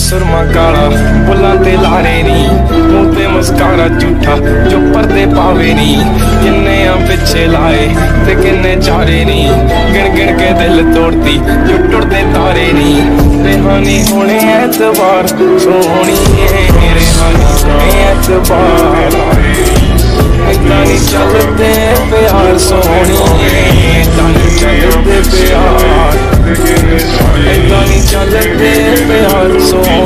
सुरमा काला बुल्लां ते लारे नी मुंह ते मस्कारा झूठा जो पर्दे पावे नी किन्ने आ पिछे लाए ते किन्ने चारे नी गिन गिन के दिल तोड़ती जो टुटदे तारे नी रेहानी होने ऐतबार सोहनी रेहानी होने ऐतबार ऐदां नी चलदे प्यार सोहनी ऐदां नी चलदे प्यार ऐदां नी चलदे प्यार सोहनी